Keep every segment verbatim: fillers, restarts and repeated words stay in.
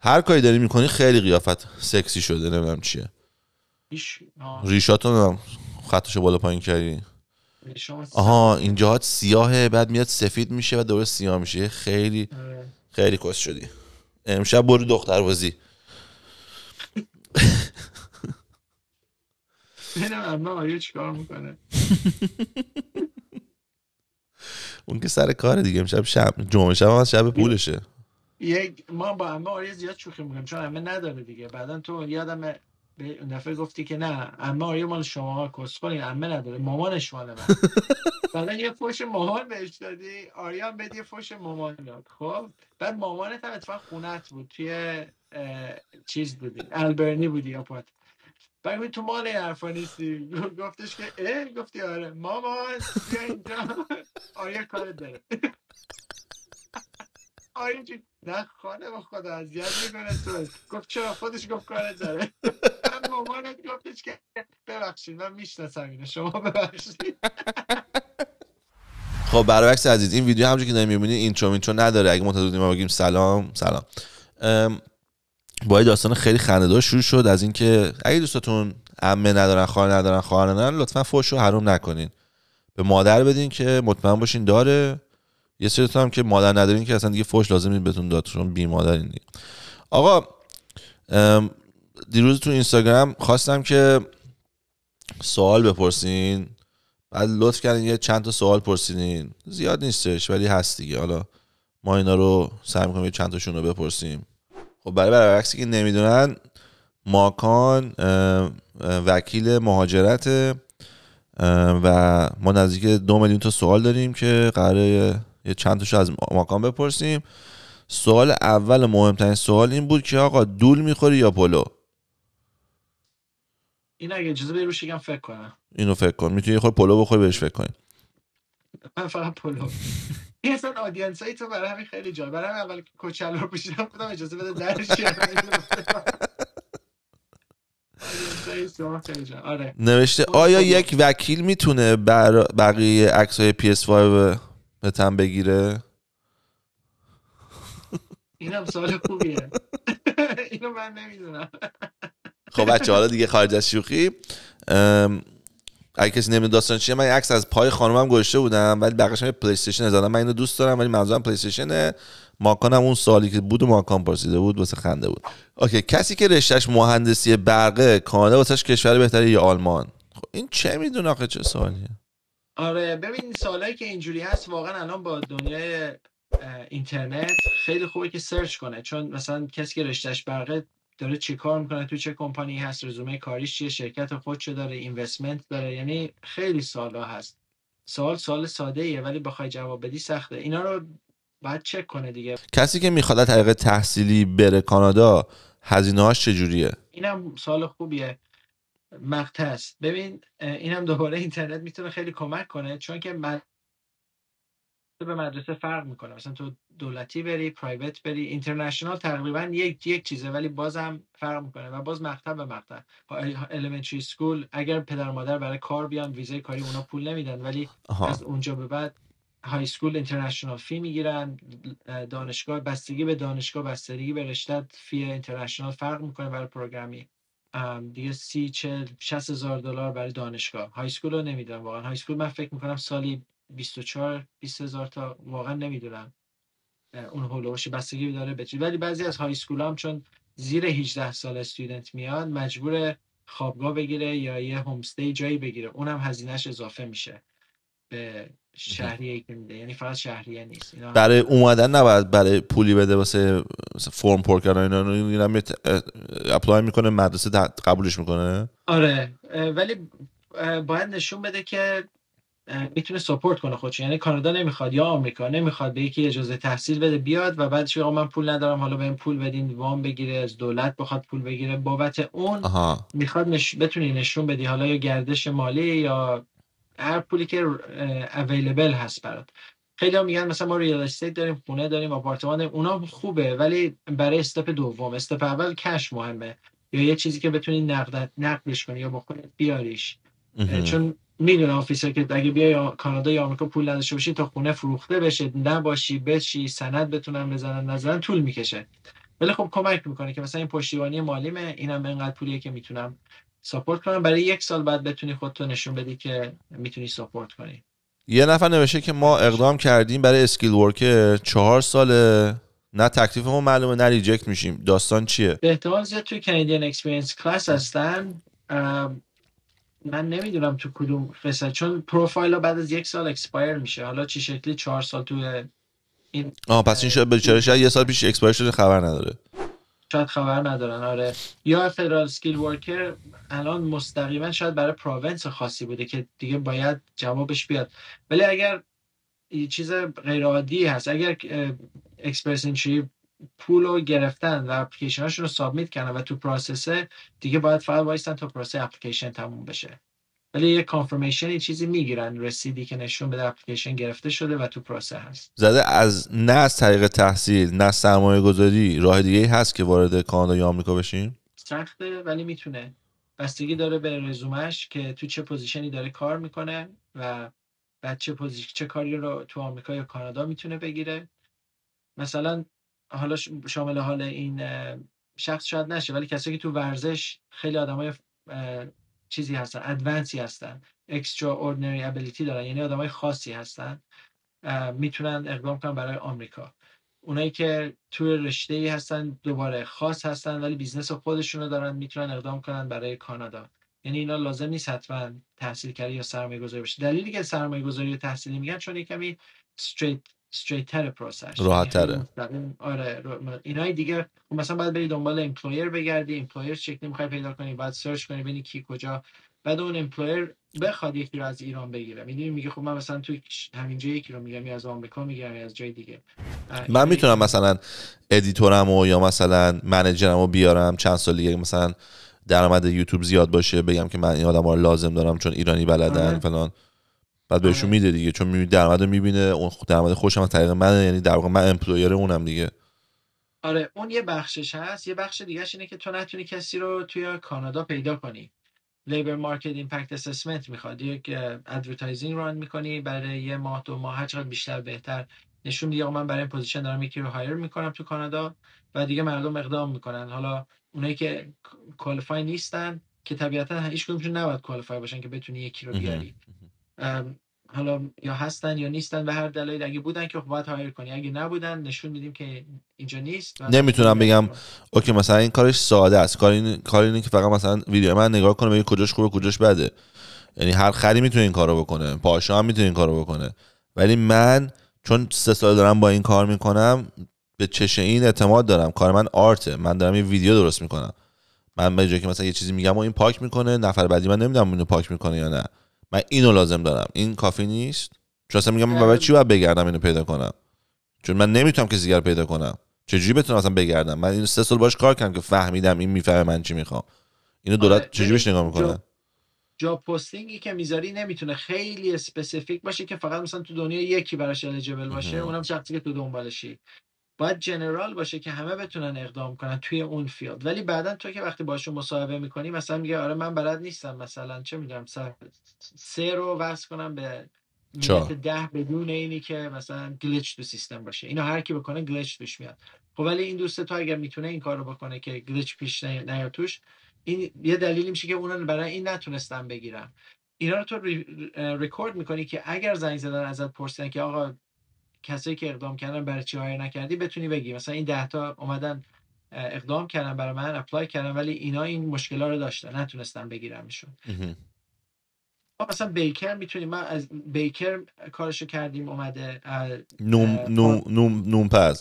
هر کاری داری میکنی خیلی قیافت سکسی شده، نمیدونم چیه. ایش ریشاتون خطشو بالا پایین کردی. آها اینجاها سیاهه بعد میاد سفید میشه و دوباره سیاه میشه. خیلی آره. خیلی کس شدی. امشب برو دختر بازی. ببینم اما آیا چیکار میکنه. اون که سر کار دیگه. امشب شب جمعه شب هم از شب پولشه. یک ما با اما آریا زیاد شوخی میکنیم چون اما نداره دیگه. بعدن تو یادم به اون دفعه گفتی که نه اما آریا مال شما کسخلین، اما نداره، مامانش مال من. بعدن یه فوش مامان بهش دادی، آریا هم بهت یه فوش مامان داد. خب بعد مامانت هم اتفاق خونت بود، توی چیز بودی، البرنی بودی یا پات. بعد تو مال این حرفا نیستی. گفتش که اه گفتی آره مامان بیا اینجا. آریا کار داره. آریا چی؟ نه خانه با خدا اذیت میکنه تو. گفت چرا؟ خودش گفت کار داره. من مامانت گفتش که ببخشید من میشناسم اینو، شما ببخشید. خب برعکس عزیز این ویدیو همونجوری که داریم میبینید اینترو اینترو نداره. اگه منتظر بودیم ما بگیم سلام سلام. با داستان خیلی خنده‌دار شروع شد از اینکه اگه دوستاتون عمه ندارن، خواهر ندارن، خواهر ندارن، لطفاً فحشو حرام نکنین. به مادر بدین که مطمئن باشین داره. یه سریتون هم که مادر ندارین که اصلا دیگه فحش لازم نیست بهتون داد چون بی مادرین دیگه. آقا دیروز تو اینستاگرام خواستم که سوال بپرسین، بعد لطف کردین یه چند تا سوال پرسیدین. زیاد نیستش ولی هست دیگه. حالا ما اینا رو سعی می‌کنیم چند تاشون رو بپرسیم. خب برای برعکسی که نمیدونن ماکان وکیل مهاجرت و ما نزدیک دو میلیون تا سوال داریم که قراره یه چند تاشو از ماکان بپرسیم. سوال اول مهمترین سوال این بود که آقا دول میخوری یا پلو؟ این اگه اجازه بدی روش یکم فکر کنم. اینو فکر کن. میتونی یه خورده پلو بخوری بهش فکر کنی. من فقط پلو. این اصلا آدینس هایی تو برای همین خیلی جالب. برای همین اول کوچلو رو پوشیدم بودم اجازه بده درش آره. نوشته آیا یک وکیل میتونه بر بقیه عکسای پی اس پنج به تن بگیره؟ اینم سوال خوبیه. اینو من نمیدونم. خب بچه حالا دیگه خارج از شوخی، اگه کسی نمیدونه داستان چیه، من یه عکس از پای خانومم گذاشته بودم ولی بقیه‌اش هم پلی استیشن زدم. من اینو دوست دارم ولی منظورم پلی استیشنه. ماکانم اون سوالی که بود و ماکان پرسیده بود واسه خنده بود. اوکی، کسی که رشتهش مهندسی برقه کانادا واسش کشور بهتره یا آلمان؟ خب این چه میدونه آخه چه سوالیه؟ آره ببین سوالایی که اینجوری هست واقعا الان با دنیای اینترنت خیلی خوبه که سرچ کنه، چون مثلا کسی که رشتهش برقه داره چی کار میکنه، تو چه کمپانی هست، رزومه کاریش چیه، شرکت خودشو داره، اینوستمنت داره، یعنی خیلی سوالا هست. سوال سوال ساده ایه ولی بخوای جواب بدی سخته. اینا رو باید چک کنه دیگه. کسی که میخواد از طریق تحصیلی بره کانادا هزینه‌هاش چجوریه؟ اینم سوال خوبیه. مقطع است. ببین اینم دوباره اینترنت میتونه خیلی کمک کنه، چون که من به مدرسه فرق میکنه. مثلا تو دولتی بری، پرایوت بری، اینترنشنال تقریبا یک یک چیزه ولی بازم فرق میکنه و باز مقطع به مقطع. الیمنتری اسکول اگر پدر مادر برای کار بیان ویزای کاری اونا پول نمیدن، ولی آها. از اونجا به بعد های اسکول اینترنشنال فی میگیرن. دانشگاه بستگی به دانشگاه، بستگی به رشته فی اینترنشنال فرق میکنه. برای پروگرامی دیگه سی چل شصت هزار دلار برای دانشگاه. های اسکول رو نمیدونم واقعا. های اسکول من فکر میکنم سالی بیست و چهار بیست هزار تا، واقعا نمیدونم اون هولوش بستگی داره به چی. ولی بعضی از های اسکول هم چون زیر هجده سال استودنت میاد مجبور خوابگاه بگیره یا یه هوم استی جایی بگیره، اونم هزینه‌اش اضافه میشه به شهریه که میده، یعنی فقط شهریه نیست. اینا برای اومدن نباید برای پولی بده واسه فرم پر کردن اینا، اینا اپلای میکنه مدرسه قبولش میکنه. آره ولی باید نشون بده که میتونه ساپورت کنه خودش. یعنی کانادا نمیخواد یا آمریکا نمیخواد به یکی اجازه تحصیل بده بیاد و بعدش آقا من پول ندارم حالا بهم پول بدین، وام بگیره از دولت، بخواد پول بگیره بابت اون. آها. میخواد نش... بتونی نشون بدی حالا یا گردش مالی یا هر پولی که اویلیبل هست برات. خیلی ها میگن مثلا ما ریال استیت داریم، خونه داریم، آپارتمان داریم، اونا خوبه ولی برای استپ دوم، استپ اول کش مهمه یا یه چیزی که بتونی نقد نقدش کنی یا با خودت بیاریش. چون میدونه آفیسر که اگه بیای کانادا یا آمریکا پول نداشته باشی تا خونه فروخته بشه، نباشی بشی سند بتونن بزنن نظرن طول میکشه. ولی خب کمک میکنه که مثلا این پشتیبانی مالیمه، اینم انقدر پولیه که میتونم ساپورت کنم. برای یک سال بعد بتونی خودتو نشون بدی که میتونی ساپورت کنی. یه نفر نوشته که ما اقدام کردیم برای اسکیل ورکر، چهار ساله، نه تکلیفمون معلومه نه ریجکت میشیم، داستان چیه؟ به احتمال زیاد توی کانادین اکسپریانس کلاس هستن. من نمیدونم تو کدوم قسمت، چون پروفایل ها بعد از یک سال اکسپایر میشه. حالا چه شکلی چهار سال تو این آها پس این شاید بچاره شاید یه سال پیش اکسپایر شده خبر نداره. شاید خبر ندارن. آره، یا فدرال سکیل ورکر الان مستقیما شاید برای پروینس خاصی بوده که دیگه باید جوابش بیاد. ولی اگر یه چیز غیر عادی هست، اگر اکسپرس انتری پول رو گرفتن و اپلیکیشن هاشون رو سابمیت کردن و تو پروسسه، دیگه باید فقط وایستن تا پروسس اپلیکیشن تموم بشه. ولی یه کانفرمیشن یه چیزی میگیرن، رسیدی که نشون بده اپلیکیشن گرفته شده و تو پروسس هست. زده از نه از طریق تحصیل نه سرمایه گذاری راه دیگه هست که وارد کانادا یا آمریکا بشیم؟ سخته ولی میتونه. بستگی داره به رزومش که تو چه پوزیشنی داره کار میکنه و بعد چه پوزیشن چه کاری رو تو آمریکا یا کانادا میتونه بگیره. مثلا حالا شامل حال این شخص شاید نشه، ولی کسایی که تو ورزش خیلی آدمای چیزی هستن، ادوانسی هستن، اکسترا اوردینری ابیلیتی دارن، یعنی آدمای خاصی هستن، میتونن اقدام کنن برای آمریکا. اونایی که توی رشته‌ای هستن دوباره خاص هستن ولی بیزنس خودشونو دارن، میتونن اقدام کنن برای کانادا. یعنی اینا لازم نیست حتما تحصیل کردن یا سرمایه گذاری بشه. دلیلی که سرمایه گذاری و تحصیلی میگن چون کمی استریت استریت تر پروسش، یعنی راحت خیلی تره. مستقیم. آره اینای دیگه مثلا باید بری دنبال امپلویر بگردی، امپلویر شکلی میخوای پیدا کنی، بعد سرچ کنی ببینی کی کجا، بعد اون امپلویر بخواد یکی رو از ایران بگیره. میدونی میگه خب من مثلا تو همین جایی یکی رو میگم، یا از آمریکا میگیرم یا از جای دیگه. من میتونم مثلا ادیتورمو یا مثلا منیجرمو بیارم چند سال دیگه مثلا درآمد یوتیوب زیاد باشه، بگم که من این آدما رو لازم دارم چون ایرانی بلدن آره. فلان، بعد بهشون میده دیگه، چون میبینه درآمدو میبینه، اون درآمد خوشم از طریق منه، یعنی در واقع من امپلویر اونم دیگه. آره اون یه بخشش هست. یه بخش دیگهش اینه که تو نتونی کسی رو توی کانادا پیدا کنی. لیبر مارکت ایمپکت اسسمنت میخواد، یک ادورتایزینگ ران میکنی برای یه ماه دو ماه، هر چقدر بیشتر بهتر، نشون میدی من برای این پوزیشن دارم یکی رو هایر میکنم تو کانادا و دیگه مردم اقدام میکنن. حالا اونایی که کوالیفای نیستن که طبیعتا هیچ کدومشون نباید کوالیفای باشن که بتونی یکی رو بیاری، حالا یا هستن یا نیستن به هر دلیل، اگه بودن که خب باید هایر کنی، اگه نبودن نشون میدیم که اینجا نیست. نمیتونم بگم اوکی مثلا این کارش ساده است، کار این کار اینه که فقط مثلا ویدیو من نگاه کنه ببین کجاش خوبه کجاش بده، یعنی هر خری میتونه این کارو بکنه، پاشا هم میتونه این کارو بکنه، ولی من چون سه سال دارم با این کار میکنم به چش این اعتماد دارم، کار من آرته، من دارم یه ویدیو درست میکنم، من به جای که مثلا یه چیزی میگم و این پاک میکنه، نفر بعدی من نمیدونم اینو پاک میکنه یا نه، من اینو لازم دارم، این کافی نیست. چون اصلا میگم من برای چی باید بگردم اینو پیدا کنم، چون من نمیتونم کسی دیگر پیدا کنم، چجوری بتونم اصلا بگردم؟ من این سه سال باش کار کردم که فهمیدم این میفهمه من چی میخوام، اینو دولت چجوری بهش نگاه میکنه؟ جاب پستینگی که میذاری نمیتونه خیلی اسپسیفیک باشه که فقط مثلا تو دنیا یکی براش الیجیبل باشه، اونم شخصی که تو دنبالشی. باید جنرال باشه که همه بتونن اقدام کنن توی اون فیلد. ولی بعدن تو که وقتی باشون مصاحبه میکنی مثلا میگه آره من بلد نیستم مثلا چه میدونم سه رو وصل کنم به میت ده بدون اینی که مثلا گلیچ تو سیستم باشه. اینو هر کی بکنه گلیچ توش میاد. خب ولی این دوست تو اگر میتونه این کارو بکنه که گلیچ پیش نیاد توش، این یه دلیلی میشه که اونو برای این نتونستن بگیرن. اینا رو تو ریکورد میکنی که اگر زنگ زدن ازت پرسیدن که آقا کسایی که اقدام کردن برای چی هایر نکردی، بتونی بگی مثلا این ده تا اومدن اقدام کردن برای من اپلای کردن ولی اینا این مشکلا رو داشتن نتونستن بگیرنشون. مثلا بیکر میتونیم، من از بیکر کارشو کردیم اومده نوم نوم نوم نوم پز.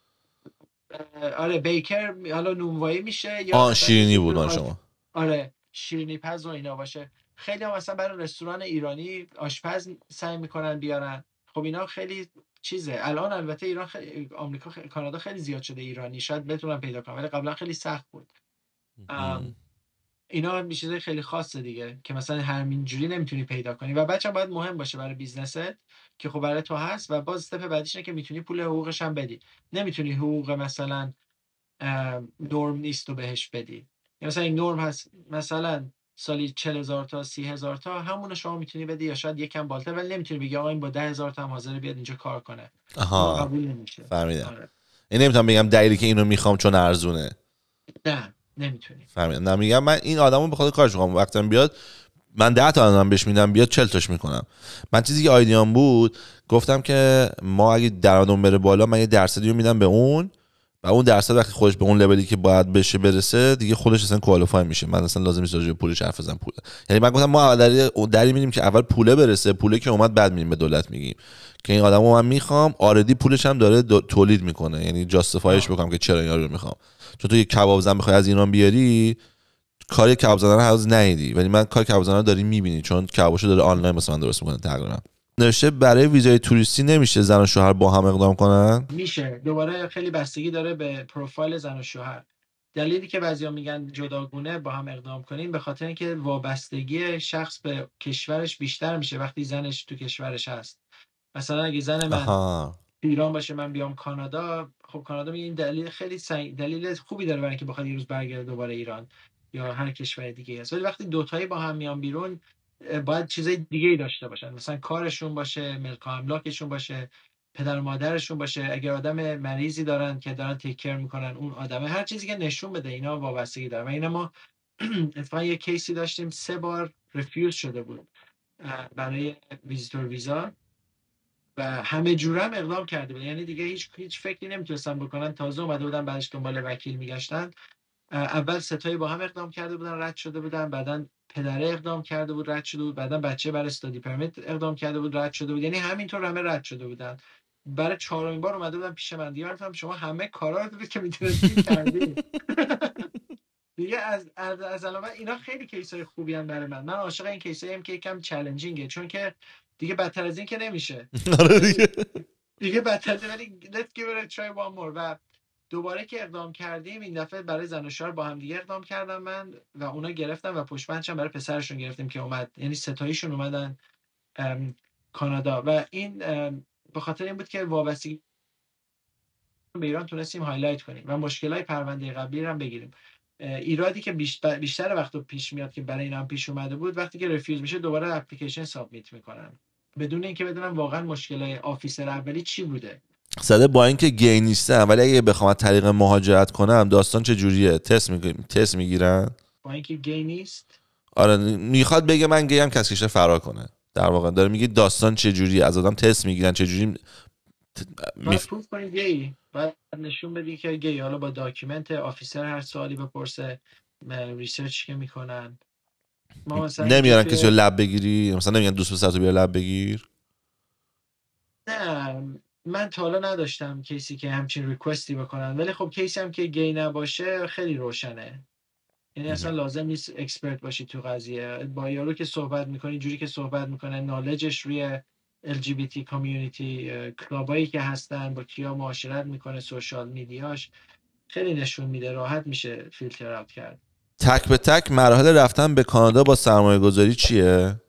آره بیکر حالا نونوایی میشه یا آه شیرینی بود من شما. آره شیرینی پز و اینا باشه. خیلی هم مثلا برای رستوران ایرانی آشپز سعی میکنن بیارن. خب اینا خیلی چیزه. الان البته ایران خیلی، آمریکا خیلی، کانادا خیلی زیاد شده ایرانی شاید بتونن پیدا کنن، ولی قبلا خیلی سخت بود. اینا میشه خیلی خاصه دیگه که مثلا همینجوری نمیتونی پیدا کنی و بچه‌ها باید مهم باشه برای بیزنست که خب برای تو هست. و باز استپ بعدیش اینه که میتونی پول حقوقش هم بدی. نمیتونی حقوق مثلا نرم نیست و بهش بدی. مثلا این نرم هست مثلا سالی چهل هزار تا سی هزار تا، همون شما میتونی بدی یا شاید یکم بالاتر، ولی نمیتونی بگی آقا این با ده هزار تا هم حاضر بیاد اینجا کار کنه. آها قبول نمیشه. فهمیدم. آره. یعنی نمیتونم بگم دلیلی که اینو میخوام چون ارزونه. نه نمیتونی. فهمیدم. نمیگم من این آدمو به خاطر کارش میخوام، وقتی بیاد من ده تا آدم بهش میدم بیاد چهل تاش میکنم. من چیزی که آیدیام بود گفتم که ما اگه درآمدمون بره بالا من یه درصدی رو میدم به اون و اون درصد وقتی خودش به اون لولی که باید بشه برسه دیگه خودش اصلا کوالیفای میشه. من اصلا لازم نیست راجع به پولش حرف بزنم. پول یعنی من گفتم ما در دری میدیم که اول پوله برسه، پوله که اومد بعد میدیم به دولت میگیم که این آدمو من میخوام، آردی پولش هم داره تولید میکنه، یعنی جاستیفایش بکنم که چرا اینا رو میخوام. چون تو یه کباب زن بخوای از ایران بیاری کار کباب زدن رو هنوز ندیدی، ولی من کار کباب زدن رو داری میبینی چون کبابشو داره آنلاین مثلا درست میکنه تقریبا. نوشته برای ویزای توریستی نمیشه زن و شوهر با هم اقدام کنن؟ میشه. دوباره خیلی بستگی داره به پروفایل زن و شوهر. دلیلی که بعضیا میگن جداگونه با هم اقدام کنین به خاطر اینکه وابستگی شخص به کشورش بیشتر میشه وقتی زنش تو کشورش هست. مثلا اگه زن من آها. ایران باشه من بیام کانادا، خب کانادا میگه این دلیل خیلی سنگ... دلیل خوبی داره برای اینکه بخواد یه روز برگرده دوباره ایران یا هر کشور دیگه است. ولی وقتی دوتایی با هم میان بیرون باید چیزای دیگه ای داشته باشن، مثلا کارشون باشه، ملک و املاکشون باشه، پدر و مادرشون باشه، اگر آدم مریضی دارن که دارن تیک کیر میکنن اون آدمه، هر چیزی که نشون بده اینا وابستگی داره. و اینا ما اتفاقا یه کیسی داشتیم سه بار رفیوز شده بود برای ویزیتور ویزا و همه جورم اقدام کرده بود، یعنی دیگه هیچ هیچ فکری نمیتونستن بکنن. تازه اومده بودن بعدش دنبال وکیل میگشتن. اول ستایی با هم اقدام کرده بودن رد شده بودن، بعدن پدره اقدام کرده بود رد شده بود، بعدن بچه برای استادی پرمیت اقدام کرده بود رد شده بود، یعنی همینطور همه رد شده بودن. برای چهارمین بار اومده بودن پیش من، دیگه گفتم شما همه کارا رو که میتونید کردید. دیگه از از از علاوه اینا خیلی کیسای خوبی ان برای من. من عاشق این کیسایی ام که یکم چالنجینگه، چون که دیگه بدتر از این که نمیشه. آره دیگه. دیگه بدتر، ولی let's give it a try one more. و دوباره که اقدام کردیم این دفعه برای زن و شوهر با هم دیگه اقدام کردم من و اونا گرفتم و پشت برای پسرشون گرفتیم که اومد، یعنی ستاییشون اومدن کانادا. و این به خاطر این بود که وابستگی به ایران تونستیم هایلایت کنیم و مشکلای پرونده قبلی رو هم بگیریم. ایرادی که بیشتر, بیشتر وقت پیش میاد که برای اینا هم پیش اومده بود، وقتی که رفیوز میشه دوباره اپلیکیشن سابمیت میکنن بدون اینکه بدونن واقعا مشکلای آفیسر اولی چی بوده. زده با اینکه گی نیستم ولی اگه بخوام طریق مهاجرت کنم داستان چه جوریه؟ تست میگیرن تست میگیرن با اینکه گی نیست؟ آره میخواد بگه من گی ام کسی کشه فرار کنه، در واقع داره میگه داستان چه جوریه، از آدم تست میگیرن چه جوری میف... پروف کنید گی، بعد نشون بدی که گی، حالا با داکیومنت آفیسر هر سوالی بپرسه، ریسرچ که میکنن. ما مثلا نمیارن کسی رو لب بگیری، مثلا نمیگن دوست پسر تو بیا لب بگیر. نه من تا حالا نداشتم کیسی که همچین ریکوستی بکنن، ولی خب کیسی هم که گی نباشه خیلی روشنه، یعنی اصلا لازم نیست اکسپرت باشی تو قضیه. با یارو که صحبت میکنی جوری که صحبت میکنه، نالجش روی ال جی بی تی کامیونیتی، کلابایی که هستن، با کیا معاشرت میکنه، سوشال میدیاش، خیلی نشون میده، راحت میشه فیلتر اوت کرد. تک به تک مراحل رفتن به کانادا با سرمایه گذاری چیه؟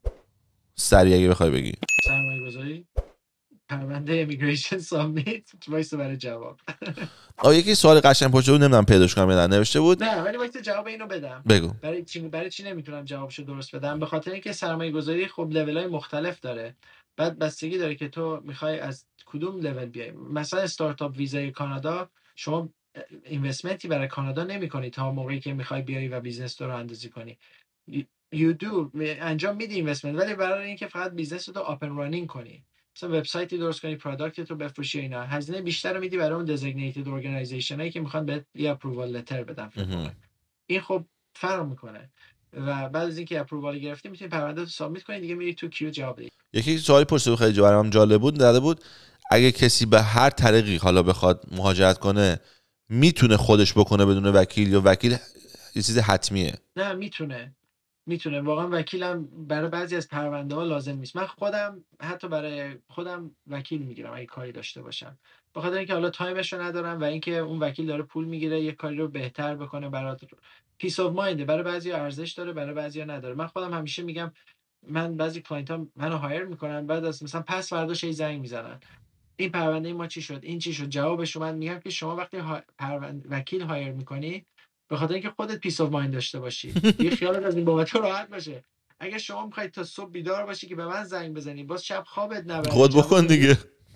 سریع اگه بخوای بگی. سرمایه گذاری پرونده امیگریشن سابمیت وایس برای جواب. آ یکی سوال قشنگ پشت بود نمیدونم پیداش کنم یا نه نوشته بود. نه ولی وقتی جواب اینو بدم. بگو. برای چی برای چی نمیتونم جوابشو درست بدم؟ به خاطر اینکه سرمایه گذاری خب لول‌های مختلف داره. بعد بستگی داره که تو میخوای از کدوم لول بیای. مثلا استارتاپ ویزای کانادا شما اینوستمنتی برای کانادا نمی‌کنی تا موقعی که میخوای بیای و بیزنس رو اندازی کنی. you do انجام میدی اینوستمنت، ولی برای اینکه فقط بیزنس رو اپن رانینگ کنی، مثلا وبسایتی درست کنی، پروداکت رو بفروشی، اینا هزینه بیشتر رو میدی برای اون دزیگنیتد اورگانایزیشن هایی که میخوان بهت یه اپرووال لتر بدن. این خب فرق میکنه و بعد از اینکه اپرووال گرفتی میتونی پرونده رو سابمیت کنی، دیگه میری تو کیو جواب بدی. یکی سوالی پرسید خیلی جالبم جالب بود داده بود اگه کسی به هر طریقی حالا بخواد مهاجرت کنه میتونه خودش بکنه بدون وکیل یا وکیل یه چیز حتمیه؟ نه میتونه میتونه واقعا وکیلم برای بعضی از پرونده ها لازم نیست. من خودم حتی برای خودم وکیل میگیرم اگه کاری داشته باشم، به خاطر اینکه حالا تایمشو ندارم و اینکه اون وکیل داره پول میگیره یه کاری رو بهتر بکنه برات. پیس اف مایند برای بعضی ارزش داره برای بعضی نداره. من خودم همیشه میگم من بعضی کلاینت ها منو هایر میکنن بعد از مثلا پس فرداش یه زنگ میزنن این پرونده ما چی شد این چی شد، جوابش من میگم که شما وقتی ها... پرونده وکیل هایر میکنی به خاطر اینکه خودت پیس اف مایند داشته باشی، یه خیالت از این بابت راحت باشه. اگه شما میخواید تا صبح بیدار باشی که به من زنگ بزنی باز شب خوابت نبره خود بکن دیگه.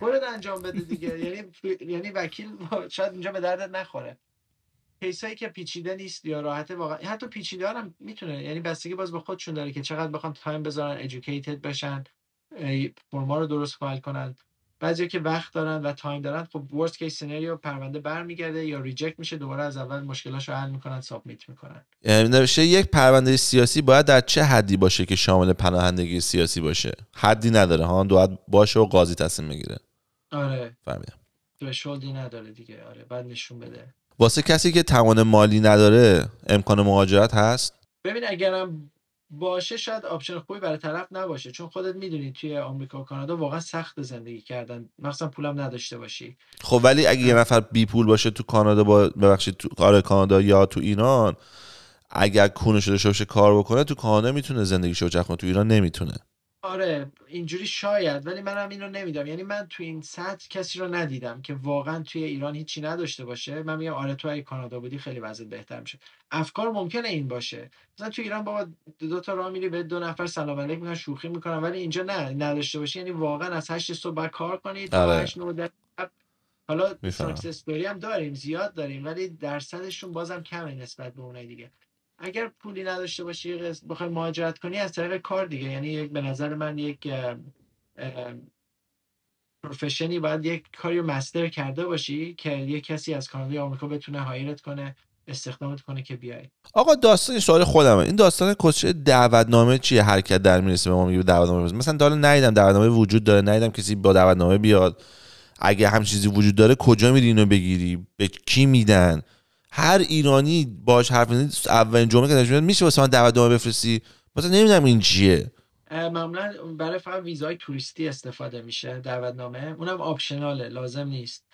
خودت انجام بده دیگه. یعنی یعنی وکیل شاید اینجا به دردت نخوره. کیسایی که پیچیده نیست یا راحته واقعا، حتی پیچیده هم میتونه، یعنی بستگی باز به خودشون داره که چقدر بخوام تایم بذارن educated بشن، فرما رو درست فایل کنن. بعضیا که وقت دارن و تایم دارن، خب worst case scenario پرونده برمیگرده یا ریجکت میشه، دوباره از اول مشکلاشو حل میکنن، سابمیت میکنن. نوشته یک پرونده سیاسی باید در چه حدی باشه که شامل پناهندگی سیاسی باشه؟ حدی نداره ها، باید باشه و قاضی تصمیم بگیره. آره فهمیدم. thresholdی نداره دیگه. آره بعد نشون بده. واسه کسی که توان مالی نداره امکان مهاجرت هست؟ ببین اگرم باشه شاید آپشن خوبی برای طرف نباشه، چون خودت میدونی توی آمریکا و کانادا واقعا سخت زندگی کردن، مثلا پولم نداشته باشی. خب ولی اگه یه نفر بی پول باشه تو کانادا، با ببخشید تو آره کانادا یا تو ایران، اگر کونش داشته باشه کار بکنه تو کانادا میتونه زندگیشو بچرخونه، تو ایران نمیتونه. آره اینجوری شاید، ولی منم اینو نمیدم. یعنی من تو این سطح کسی رو ندیدم که واقعا توی ایران هیچی نداشته باشه. من میگم آره تو اگه کانادا بودی خیلی وضعیت بهتر میشه. افکار ممکنه این باشه، مثلا تو ایران بابا دو تا راه میری به دو نفر سلام علیک میگن شوخی میکنن، ولی اینجا نه نداشته باشی یعنی واقعا از هشت صبح بعد کار کنی تا آره هشت نه ده. حالا میفهمم. ساکسس استوری هم داریم، زیاد داریم، ولی درصدشون بازم کمه نسبت به اونای دیگه. اگر پولی نداشته باشی بخوای مهاجرت کنی از طریق کار دیگه، یعنی یک به نظر من یک پروفشنی باید یک کاری رو مستر کرده باشی که یک کسی از کانادا یا آمریکا بتونه هایرت کنه، استخدامت کنه که بیای. آقا داستان سوال خودمه، این داستان کسچه دعوتنامه چیه؟ حرکت در میرسه به ما میگه دعوتنامه بزن. مثلا تا حالا ندیدم دعوتنامه وجود داره، ندیدم کسی با دعوتنامه بیاد. اگه هم چیزی وجود داره کجا میری اینو بگیری؟ به کی میدن؟ هر ایرانی باش حرف میزنی اولین جمله که نشون میشه واسه من دعوتنامه بفرستی؟ مثلا نمیدونم این چیه. معمولا برای فقط ویزای توریستی استفاده میشه دعوتنامه، اونم آپشناله، لازم نیست.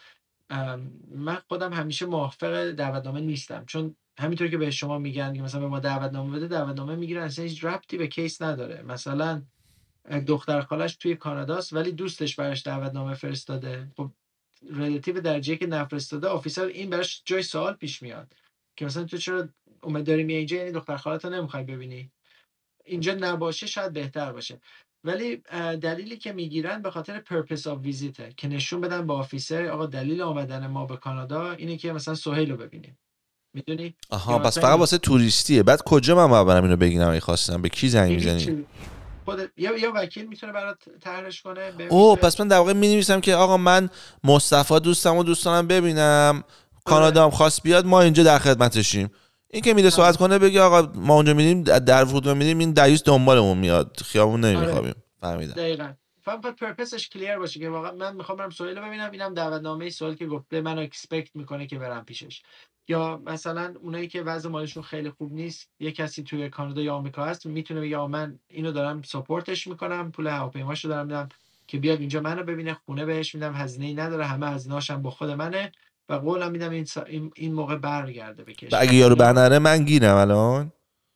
من خودم همیشه موافق دعوتنامه نیستم، چون همینطور که به شما میگن که مثلا به ما دعوتنامه بده، دعوتنامه میگیرن اصلا هیچ ربطی به کیس نداره. مثلا دختر خالش توی کاناداست ولی دوستش براش دعوتنامه فرستاده، خب ریلیتیو درجه‌ای که نفرستاده آفیسر، این براش جای سوال پیش میاد که مثلا تو چرا اومد داری میای اینجا، یعنی دختر خالتو نمیخوای ببینی. اینجا نباشه شاید بهتر باشه، ولی دلیلی که میگیرن به خاطر پرپس آف ویزیته که نشون بدن با آفیسر آقا دلیل آمدن ما به کانادا اینه که مثلا سهیل رو ببینیم، میدونی؟ آها بس فقط واسه توریستیه. بعد کجا من باید برم اینو بگیرم؟ اگه خواستم به کی زنگ میزنی؟ خود یا یا وکیل میتونه برات طرحش کنه. اوه پس من در واقع مینویسم که آقا من مصطفی دوستمو دوست دارم ببینم، کانادا هم خواست بیاد، ما اینجا در خدمتشیم. این که میره صحبت کنه بگه آقا ما اونجا میریم در فرودگاه میریم این دیوس دنبالمون میاد، خیابون نمیخوابیم. فهمیدم. دقیقاً. فقط پرپسش کلیر باشه که واقعا من میخوام برم سهیل رو ببینم، اینم دعوتنامه سهیل که گفته منو اکسپکت میکنه که برم پیشش. یا مثلا اونایی که وضع مالشون خیلی خوب نیست، یه کسی توی کانادا یا آمریکا هست میتونه بگه من اینو دارم ساپورتش میکنم، پول هواپیماشو دارم میدم که بیاد اینجا منو ببینه، خونه بهش میدم، هزینه‌ای نداره، همه هزینه‌اش هم با خود منه و قولم میدم این سا... این موقع برگرده به کشور. اگه یارو برنره من گیرم الان.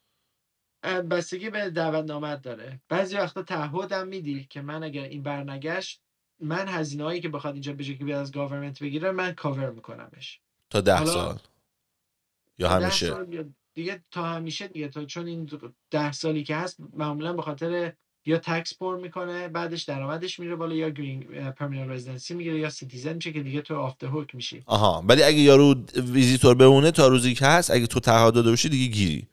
بستگی به دعوتنامه داره. بعضی وقتا تعهدم میدی که من اگر این برنگشت، من هزینه هایی که بخواد اینجا بشه که بیاد از گاورمنت بگیره من کاور میکنمش تا ده سال یا همیشه؟ ده سال دیگه، تا همیشه دیگه، تا چون این ده سالی که هست معمولا به خاطر یا تکس پر میکنه بعدش درآمدش میره بالا، یا گرین پرمننت رزیدنسی میگیره، یا سیتیزن میشه که دیگه تو آفت هوک میشی. آها ولی اگه یارو ویزیتور بمونه تا روزی که هست، اگه تو تعهد داده باشی دیگه گیری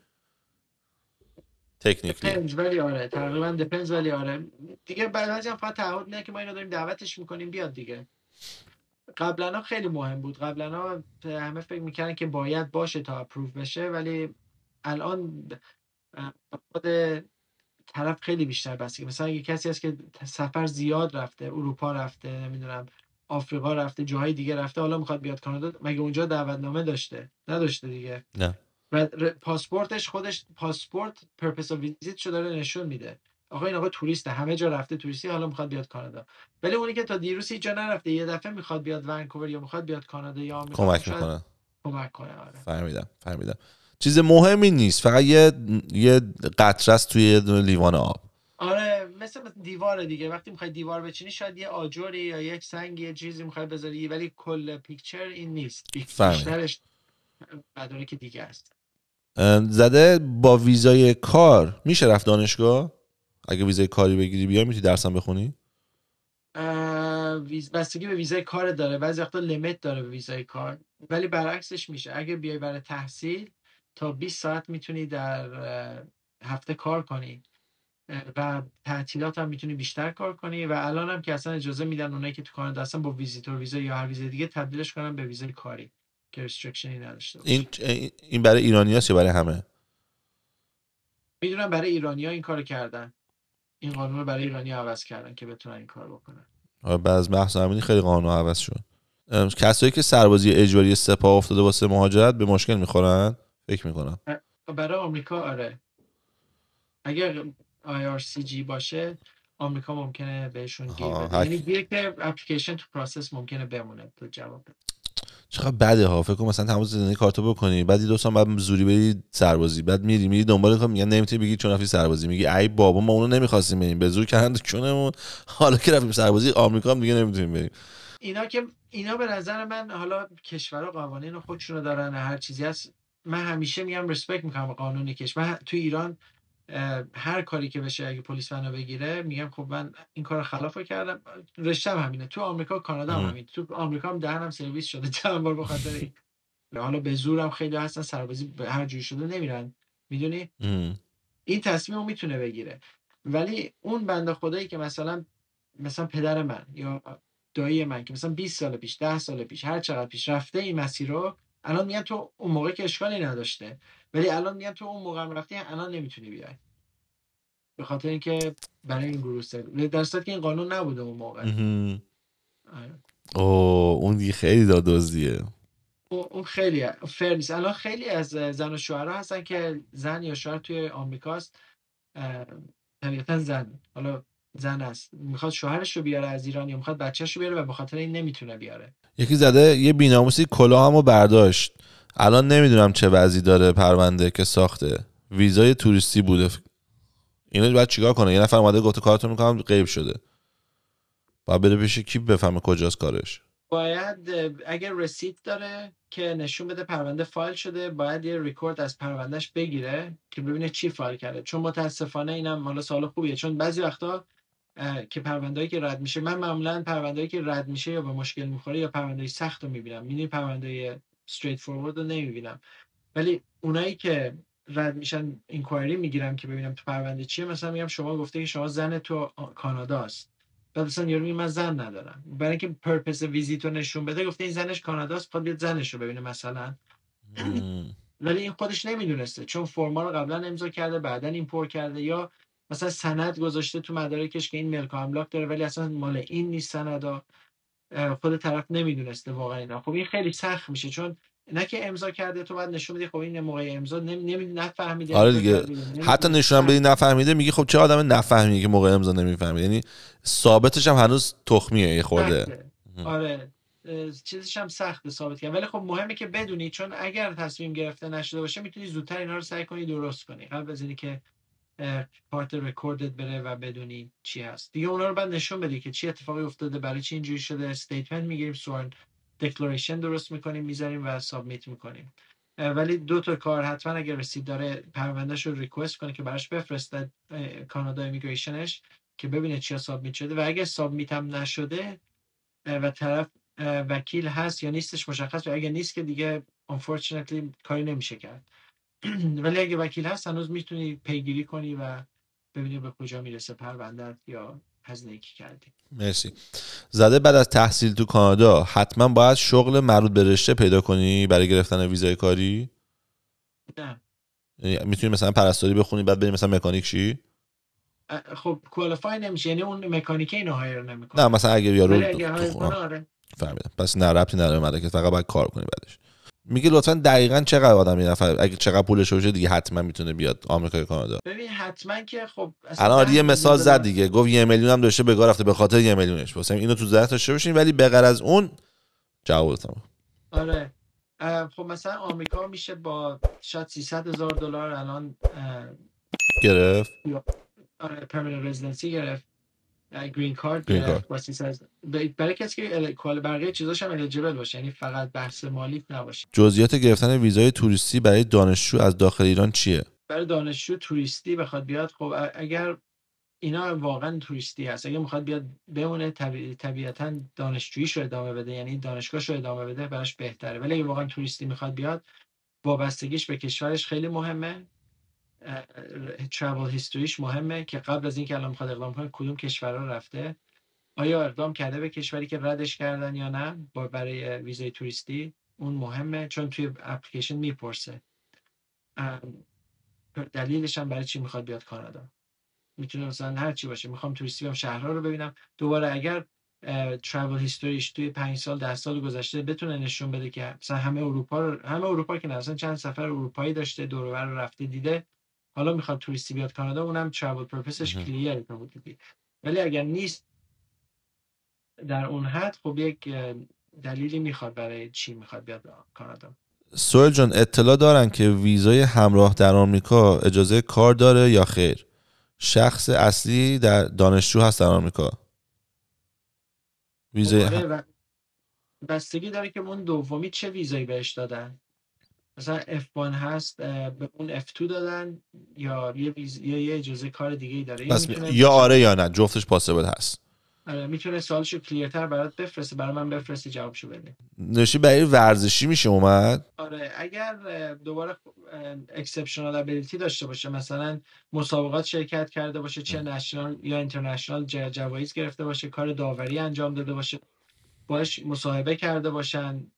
تکنیکلی. دپنز ولی آره تقریبا دپنز ولی آره دیگه. بعضی هم فقط تعهد نه که ما اینو داریم دعوتش میکنیم بیاد دیگه. قبلا خیلی مهم بود، قبلا همه فکر میکردن که باید باشه تا اپروف بشه، ولی الان خود طرف خیلی بیشتر بسیه. مثلا اگه کسی هست که سفر زیاد رفته، اروپا رفته، نمیدونم آفریقا رفته، جاهای دیگه رفته، حالا میخواد بیاد کانادا، مگه اونجا دعوتنامه داشته؟ نداشته دیگه. نه. و پاسپورتش خودش پاسپورت پرپس اف ویزیت شو داره نشون میده. آقا این آقا توریسته، همه جا رفته توریستی، حالا میخواد بیاد کانادا. ولی اونی که تا دیروز هیچ جا نرفته، یه دفعه میخواد بیاد ونکوور یا میخواد بیاد کانادا یا آمریکا، کمک میکنه. کمک کنه. آره. فهمیدم فهمیدم. چیز مهمی نیست، فقط یه یه قطره است توی یه لیوان آب. آره مثل دیوار دیگه، وقتی میخوای دیوار بچینی شاید یه آجری یا یک سنگ یه چیزی میخوای بذاری، ولی کل پیکچر این نیست. بیشترش مدارک که دیگه است. زده با ویزای کار میشه رفت دانشگاه؟ اگه ویزای کاری بگیری بیای میتونی درسم بخونی؟ ویز بستگی به ویزای کار داره، بعضی وقتا لیمیت داره به ویزای کار، ولی برعکسش میشه. اگه بیای برای تحصیل تا بیست ساعت میتونی در هفته کار کنی و تعطیلات هم میتونی بیشتر کار کنی و الان هم که اصلا اجازه میدن اونایی که تو کانادا هستن با ویزیتور ویزا یا هر ویزای دیگه تبدیلش کنن به ویزای کاری که ریستریکشنی نداشته باشه. این این برای ایرانیاست یا برای همه؟ میدونم برای ایرانی‌ها این کارو کردن، این قانون رو برای ایرانی‌ها عوض کردن که بتونن این کار بکنن. آره بعد از بحث امنی خیلی قانون عوض شد. کسایی که سربازی اجباری سپاه افتاده واسه مهاجرت به مشکل میخورن فکر میکنم. برای آمریکا آره، اگر آی آر سی جی باشه آمریکا ممکنه بهشون گیر بده، یعنی گیر که اپلیکیشن تو پروسس ممکنه بمونه تو جواب بده. چقدر بده ها، فکر کن مثلا تمام زندگی کارتو بکنی بعد دو سال بعد زوری بری سربازی، بعد میری میری دنبال کار میگن نمیتونی بگی چون رفتی سربازی، میگی ای بابا ما اونو نمیخواستیم بریم به زور کردن چونمون، حالا که رفتیم سربازی آمریکا هم دیگه نمیتونیم بریم. اینا که اینا به نظر من، حالا کشورها قوانین خودشونو دارن، هر چیزی هست، من همیشه میگم ریسپکت میکنم قانون کشور. من تو ایران هر کاری که بشه اگه پلیس منو بگیره میگم خب من این کار خلافو کردم، رشتم همینه. تو آمریکا کانادا هم همین، تو آمریکا هم دهنم سرویس شده چند بار به خاطر این. حالا به زورم خیلی هستن سربازی به هر جوری شده نمیرن، میدونی این تصمیمو میتونه بگیره. ولی اون بنده خدایی که مثلا مثلا پدر من یا دایی من که مثلا بیست سال پیش ده سال پیش هر چقدر پیش رفته این مسیر رو، الان میگن تو اون موقع که اشکالی نداشته، ولی الان میگن تو اون موقع هم رفتی الان نمیتونی بیای، به خاطر اینکه برای این گروه سر در صورتی که این قانون نبوده اون موقع. اوه اون دیگه خیلی دادوزیه، اون خیلی فر نیست. الان خیلی از زن و شوهرها هستن که زن یا شوهر توی آمریکاست طبیعتا زن، حالا زن است میخواد شوهرش رو بیاره از ایران یا میخواد بچه‌ش رو بیاره و به خاطر این نمیتونه بیاره. یکی زده یه بیناموسی کلاهمو برداشت، الان نمیدونم چه وضعی داره پرونده که ساخته، ویزای توریستی بوده. اینو باید چیکار کنه؟ یه نفر اومده گفته کارتون میکنم غیب شده، باید بره پیش کی بفهمه کجاست کارش؟ باید اگر رسیت داره که نشون بده پرونده فایل شده، باید یه ریکورد از پروندهش بگیره که ببینه چی فایل کرده. چون متاسفانه اینم حالا سوال خوبیه، چون بعضی وقتا که پروندهایی که رد میشه، من معمولا پروندهایی که رد میشه یا به مشکل میخوره یا پرونده‌ای سخت رو میبینم، میدونی پرونده استریت فورورد رو نمیبینم، ولی اونایی که رد میشن اینکوایری میگیرم که ببینم تو پرونده چیه. مثلا میگم شما گفته که شما زن تو کانادا است، بعد مثلا یارو میگه من زن ندارم، برای اینکه پرپس ویزیت رو نشون بده گفته این زنش کاناداست، خود بیاد زنش رو ببینه مثلا. ولی این خودش نمیدونسته چون فرما رو قبلا امضا کرده بعدن ایمپورت کرده، یا مثلا سند گذاشته تو مدارکش که این ملک و املاک داره ولی اصلا مال این نیست سندا، خود طرف نمیدونسته واقعا اینا. خب این خیلی سخت میشه، چون نه که امضا کرده تو بعد نشون بدی خب این موقع امضا نمی نفهمیده. آره دیگه حتی نشونم بدی نفهمیده میگی خب چه آدم نفهمیده که موقع امضا نمیفهمه، یعنی ثابتش هم هنوز تخمیه یه خورده. آره چیزش هم سخته ثابت کردن، ولی خب مهمه که بدونی، چون اگر تصمیم گرفته نشده باشه میتونی زودتر اینا رو سعی کنی درست کنی قبل از اینکه پارت رکوردت بره و بدونی چی هست دیگه. اونا رو بعد نشون بدی که چی اتفاقی افتاده، برای چی اینجوری شده، استیتمنت میگیریم، سورن دکلریشن درست میکنیم میذاریم و سابمیت میکنیم. ولی دو تا کار حتما اگر رسید داره پروندهش رو ریکوست کنه که براش بفرسته کانادا ایمیگریشنش که ببینه چیا سابمیت شده، و اگه سابمیت هم نشده و طرف وکیل هست یا نیستش مشخص، و اگه نیست که دیگه unfortunately کاری نمیشه کرد. ولی اگه وکیل هست هنوز میتونی پیگیری کنی و ببینی به کجا میرسه پرونده‌ات یا هزینه‌ای که کردی. مرسی. زده بعد از تحصیل تو کانادا حتما باید شغل مربوط به رشته پیدا کنی برای گرفتن ویزای کاری؟ نه. میتونی مثلا پرستاری بخونی بعد بری مثلا مکانیک شی؟ خب کوالیفای نمیشه، یعنی اون مکانیک اینو هایر نمیکنه. نه مثلا اگه یارو آره. فهمیدم. پس نه ربطی نداره مدرکت، فقط باید کار کنی بعدش. میگه لطفا دقیقاً چقدر آدم یه نفر اگه چقدر پولش باشه دیگه حتما میتونه بیاد آمریکا یا کانادا؟ ببین حتما که خب الان یه مثال زد دیگه، گفت یه میلیون هم داشته بگار رفته به خاطر یه میلیونش، واسه اینو تو ذهن داشته باشین، ولی به غیر از اون جوابتم. آره خب مثلا آمریکا میشه با شاید سیصد هزار دلار الان گرفت. آره پرمننت رزیدنسی گرفت، گرین کارت گرفت با سیصد. برای کسی که کال بقیه چیزاش هم الیجیبل باشه، یعنی فقط بحث مالی نباشه. جزئیات گرفتن ویزای توریستی برای دانشجو از داخل ایران چیه؟ برای دانشجو توریستی بخواد بیاد، خب اگر اینا واقعا توریستی هست. اگه میخواد بیاد بمونه طبیع... طبیعتا دانشجوییش رو ادامه بده، یعنی دانشگاهش رو ادامه بده، براش بهتره. ولی اگه واقعا توریستی میخواد بیاد، وابستگیش به کشورش خیلی مهمه، ترافل هیستوریش مهمه که قبل از اینکه الان میخواد اقدام کنه کدوم کشورها رفته، آیا اقدام کرده به کشوری که ردش کردن یا نه با برای ویزای توریستی. اون مهمه چون توی اپلیکیشن میپرسه. دلیلش هم برای چی میخواد بیاد کانادا. میتونه مثلا هر چی باشه، میخوام توریستی بیام شهرها رو ببینم. دوباره اگر ترافل هیستوریش توی پنج سال ده سال گذشته بتونه نشون بده که مثلا همه اروپا رو، همه اروپا که نه، مثلا چند سفر اروپایی داشته، دور و بر رو رفته دیده، حالا میخواد توریستی بیاد کانادا، اونم ترافل پرپسش کلیره تا حدودی. ولی اگر نیست در اون حد، خب یک دلیلی میخواد برای چی میخواد بیاد کانادا. سوهل جان، اطلاع دارن که ویزای همراه در آمریکا اجازه کار داره یا خیر؟ شخص اصلی در دانشجو هست در آمریکا. ویزای آره، هم... و بستگی داره که اون دومی چه ویزایی بهش دادن. مثلا اف وان هست، به اون اف تو دادن، یا یه ویز... یا یه اجازه کار دیگه ای داره. این بس میتونه یا آره یا نه، جفتش پاسبل هست. آره، میتونه سوالشو کلیرتر برات بفرسته، برای من بفرسته، جوابشو بده. نشی برای ورزشی میشه اومد. آره، اگر دوباره اکسپشنال ابیلیتی داشته باشه، مثلا مسابقات شرکت کرده باشه، چه نشنال یا اینترنشنال، جوایز گرفته باشه، کار داوری انجام داده باشه، باش مصاحبه کرده باشن،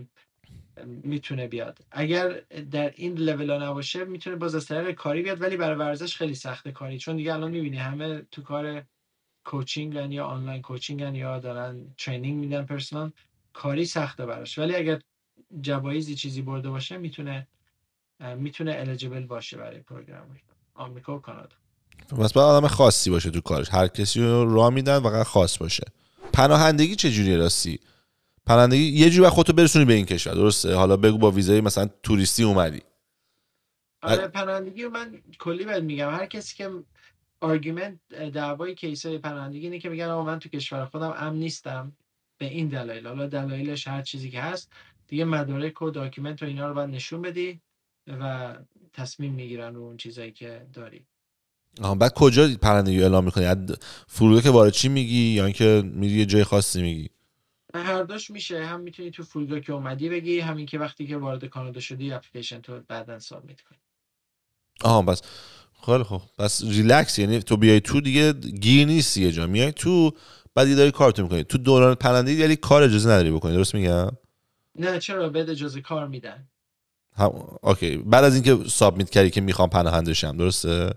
میتونه بیاد. اگر در این لول ها نباشه، میتونه باز از طریق کاری بیاد، ولی برای ورزش خیلی سخته کاری، چون دیگه الان میبینی همه تو کار کوچینگن یا آنلاین کوچینگن یا دارن ترینینگ میدن پرسونال، کاری سخته براش. ولی اگر جوایزی چیزی برده باشه، میتونه میتونه الیجیبل باشه برای پروگرام آمریکا و کانادا. بس باید آدم خاصی باشه تو کارش، هر کسی رو راه میدن فقط خاص باشه. پناهندگی چه جوریه راستی؟ پناهندگی یه جوری خودتو برسونی به این کشور، درسته؟ حالا بگو با ویزای مثلا توریستی اومدی. آره، پناهندگی رو من کلی بهت میگم. هر کسی که آرگومنت دعوای کیسای پناهندگی اینه که میگن آقا من تو کشور خودم امن نیستم به این دلایل، حالا دلایلش هر چیزی که هست دیگه، مدارک و داکیومنت و اینا رو باید نشون بدی و تصمیم میگیرن رو اون چیزایی که داری. آها، بعد کجا پناهندگی اعلام میکنی؟ فرودگاه که وارد چی میگی یا اینکه میری یه جای خاصی میگی؟ هر دوش میشه، هم میتونی تو فرودگاه که اومدی بگی، همین که وقتی که وارد کانادا شدی اپلیکیشن تو بعدن سابمیت کنی. آها، بس خیلی خوب، بس ریلکس، یعنی تو بیای تو دیگه گیر نیستی یه جا، میای تو بعد داری کارتو میکنی. تو دوران پناهندگی یعنی کار اجازه نداری بکنی، درست میگم؟ نه چرا، بده اجازه کار میدن. هم... اوکی، بعد از اینکه سابمیت کردی که میخوام پناهنده شم، درسته؟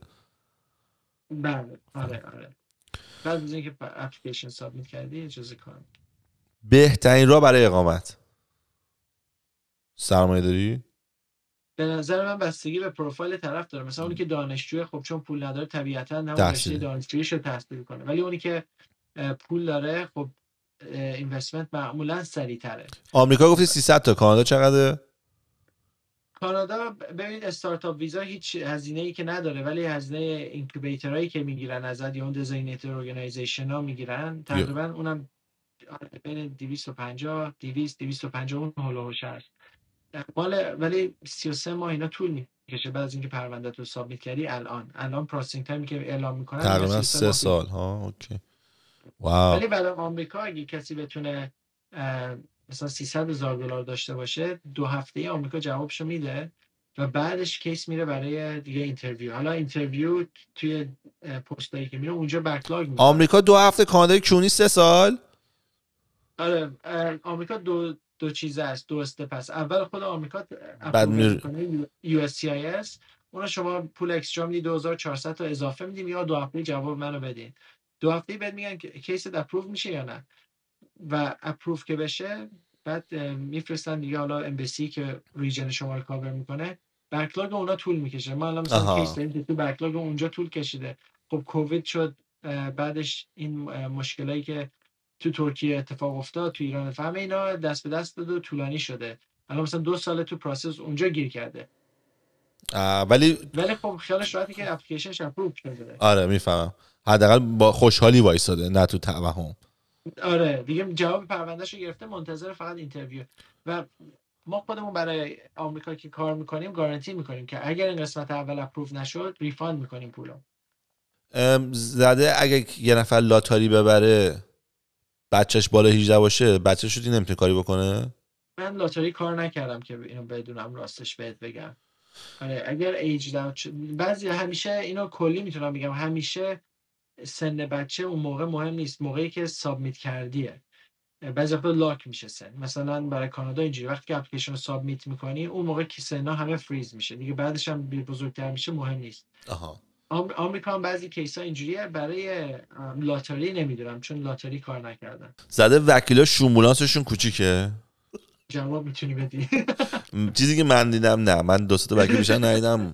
بله، آره آره، بعد از اینکه اپلیکیشن سابمیت کردی اجازه کار میدن. بهترین راه برای اقامت سرمایه داری؟ به نظر من بستگی به پروفایل طرف داره. مثلا اونی که دانشجوه، خب چون پول نداره طبیعتا همون رشته تحصیلی. دانشجوییشو تحصیل کنه. ولی اونی که پول داره، خب اینوستمنت معمولا سریع‌تره. آمریکا گفتی سیصد تا، کانادا چقدره؟ کانادا ببین استارتاپ ویزا هیچ هزینه‌ای که نداره، ولی هزینه اینکیوبیتورایی که میگیرن ازت یا اون دیزاینیتور اورگانایزیشن ها میگیرن، تقریبا اونم بین دویست و پنجاه دویست دویست و پنجاه اون هول و هوش هست. مال ولی سی و سه ماه اینا طول میکشه بعد از اینکه پرونده رو سابمیت کردی. الان الان پروسسینگ تایمی که اعلام میکنن اینا تقریبا سی و سه سه ماه طول. سال ها. اوکی، واو. ولی برای آمریکا اگه کسی بتونه مثلا سیصد هزار دلار داشته باشه، دو هفته آمریکا جوابشو میده و بعدش کیس میره برای دیگه اینترویو. حالا اینترویو توی پستایی که میره اونجا بکلاگ میکنه. آمریکا دو هفته، کانادا کیونی سه سال. آره، آمریکا دو دو چیزه است، دو استپ است. اول خود آمریکا بعد اپروو میر... میکنه یو اس سی آی اس، اون شما پول اکسترا میدی دو هزار و چهارصد تا اضافه میدیم یا دو هفته جواب منو بدین. دو هفته بعد میگن کیست اپروو میشه یا نه، و اپروو که بشه بعد میفرستن دیگه حالا امبسی که ریجن شما رو کاور میکنه. بکلاگ اونا طول میکشه. ما الان مثلا کیس آها. داریم که تو بکلاگ اونجا طول کشیده. خب کووید شد، بعدش این مشکلایی که تو ترکیه اتفاق افتاد، تو ایران، فهم اینا دست به دست داد و طولانی شده. الان مثلا دو سال تو پروسس اونجا گیر کرده. ولی ولی خب خیالش راحتی که اپلیکیشنش اپروو شده. آره میفهمم، حداقل با خوشحالی وایساده نه تو توهم. آره دیگه جواب پروندهشو گرفته، منتظر فقط اینترویو. و ما خودمون برای آمریکا که کار میکنیم گارانتی میکنیم که اگر این قسمت اول اپروو نشد ریفاند میکنیم پولو. زده اگه یه نفر لاتاری ببره بچهش بالا هجده باشه بچهش رو نمیتونه کاری بکنه؟ من لاتاری کار نکردم که اینو بدونم راستش بهت بگم. آره اگر ایج داون بعضی همیشه اینو کلی میتونم بگم همیشه سن بچه اون موقع مهم نیست، موقعی که سابمیت کردیه. بعضی وقتا لاک میشه سن، مثلا برای کانادا اینجوری وقتی که اپلیکیشن رو سابمیت میکنی اون موقع که سنا همه فریز میشه دیگه، بعدش هم بزرگتر میشه مهم نیست. آها. آمریکا هم بعضی کیسا اینجوریه، برای لاتاری نمیدونم چون لاتاری کار نکردن. زده وکیلا شومولانسشون کوچیکه؟ جواب میتونی بدی؟ چیزی که من دیدم نه، من دو سه تا وکیل بیشتر ندیدم.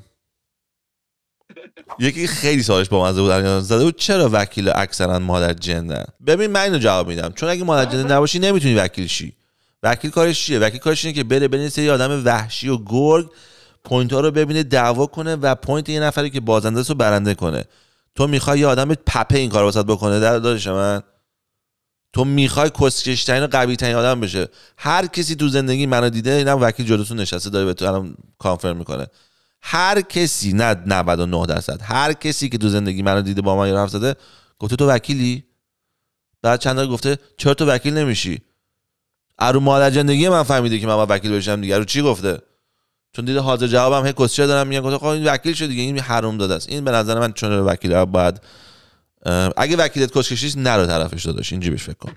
یکی خیلی سوالش با مزه بود زده بود چرا وکیل اکثرا مادر جندن؟ ببین من اینو جواب میدم چون اگه مادر جنده نباشی نمیتونی وکیل شی. وکیل کارش چیه؟ وکیل کارش اینه که بره بین سری آدم وحشی و گرگ پوینت ها رو ببینه دعوا کنه و پوینت یه نفری که بازنده است رو برنده کنه. تو میخوای یه آدم پپه این کارو واسط بکنه؟ در داداش من تو میخوای کسکشترین و قوی ترین آدم بشه. هر کسی تو زندگی منو دیده، اینم وکیل جلوتون نشسته داره به تو الان کانفرم میکنه. هر کسی، نه نود و نه درصد، هر کسی که تو زندگی منو دیده با من حرف زده گفته تو وکیلی؟ بعد چند تا گفته چرا تو وکیل نمیشی؟ ارو مادر زندگی من فهمیده که من باید وکیل بشم دیگه. رو چی گفته؟ چون دیده حاضر جوابم هی کسچه دارم میگن گفته خب این وکیل شد دیگه، این حرام داده است. این به نظر من چون وکیل باید اگه وکیلت کسکشیش نرو طرفش داداش، اینجوری بهش فکر کن.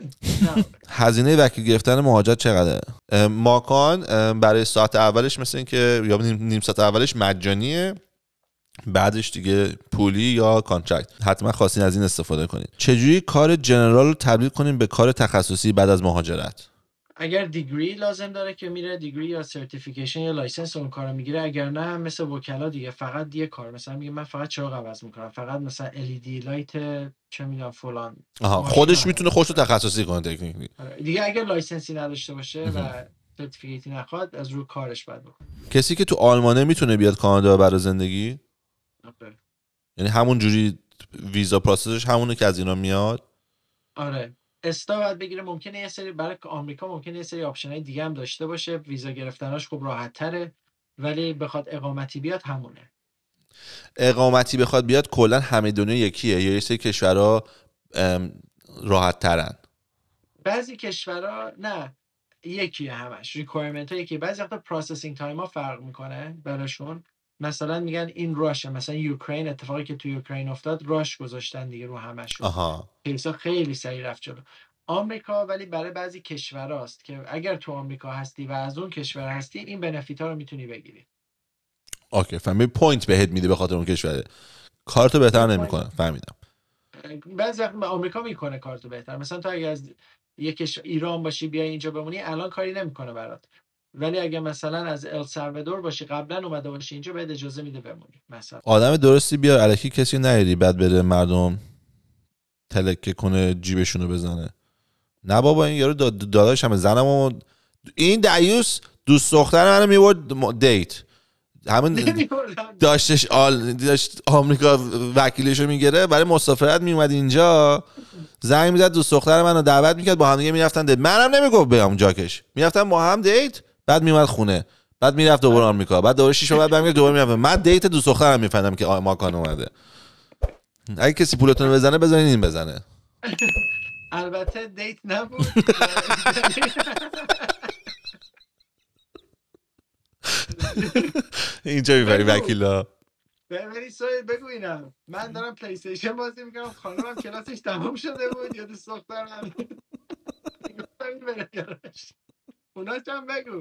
هزینه وکیل گرفتن مهاجرت چقدره؟ ماکان برای ساعت اولش مثل این که یا نیم ساعت اولش مجانیه، بعدش دیگه پولی یا کانترکت. حتما خواستین از این استفاده کنید. چجوری کار جنرال رو تبدیل کنیم به کار تخصصی بعد از مهاجرت؟ اگر دیگری لازم داره که میره دیگری یا سرتیفیکیشن یا لایسنس اون کارو میگیره، اگر نه مثل وکلا دیگه فقط یه کار، مثلا میگه من فقط چراغ عوض میکنم، فقط مثلا ال ای دی لایت چه میدونم فلان. آها خودش میتونه خودش رو تخصصی کنه تکنیکلی دیگه. اگر لایسنسی نداشته باشه و سرتیفیکیتی نخواد از رو کارش بعد بکنه. کسی که تو آلمانه میتونه بیاد کانادا برای زندگی؟ آره. یعنی همون جوری ویزا پروسسش همونه که از اینا میاد؟ آره استا باید بگیره. ممکنه یه سری برای آمریکا ممکنه یه سری آپشنای دیگه هم داشته باشه، ویزا گرفتناش خوب راحت تره، ولی بخواد اقامتی بیاد همونه. اقامتی بخواد بیاد کلا همه دنیا یکیه یا یه سری کشورها راحت ترن؟ بعضی کشورها نه یکیه، همش ریکوایرمنت ها یکی. بعضی وقتا پروسسینگ تایم ها فرق میکنه براشون. مثلا میگن این راشه، مثلا یوکراین اتفاقی که تو یوکراین افتاد راش گذاشتن دیگه رو همشون. آها کیسا خیلی سریع رفت جلو. آمریکا ولی برای بعضی کشورهاست که اگر تو آمریکا هستی و از اون کشور هستی این بنفیت ها رو میتونی بگیری. اوکی فهمیدم. پوینت بهت میده به خاطر اون کشوره، کارتو بهتر نمیکنه. فهمیدم. بعضی وقت آمریکا میکنه کارتو بهتر. مثلا تو اگه از یک ایران باشی بیای اینجا بمونی الان کاری نمیکنه برات، ولی اگه مثلا از السالوادور باشی قبلا اومده باشی اینجا بهت اجازه میده بمونی. مثلا آدم درستی بیار الکی کسی نیاری بعد بره مردم تلکه کنه جیبشونو بزنه. نه بابا این یارو داداش همه زنمو این دیوس دوست دختر منو میورد دیت همون داشتش آل داشت آمریکا وکیلشو میگیره برای مسافرت میومد اینجا، زنگ میزد دوست دختر منو دعوت میکرد با هم دیگه میرفتن دیت. منم نمیگفت بیام جاکش، میرفتم با هم دیت، بعد میومد خونه، بعد میرفت دوباره آمریکا، بعد دوباره شیش بعد برمیگشت دوباره میرفت. من دیت دوست دخترم میفهمم که ماکان اومده. اگه کسی پولتون بزنه بزنین این بزنه. البته دیت نبود. اینجا میبری وکیلا. ببینی سوید بگو اینم من دارم پلی استیشن بازی میکنم، خانمم کلاسش تمام شده بود یا دوست دخترم گفتم بره یارش اوناش هم بگو.